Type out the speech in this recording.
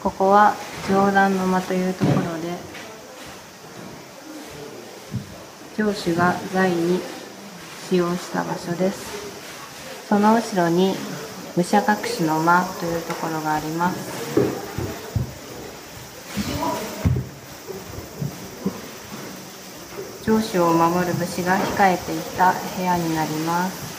ここは上段の間というところで、城主が在位使用した場所です。その後ろに武者隠しの間というところがあります。城主を守る武士が控えていた部屋になります。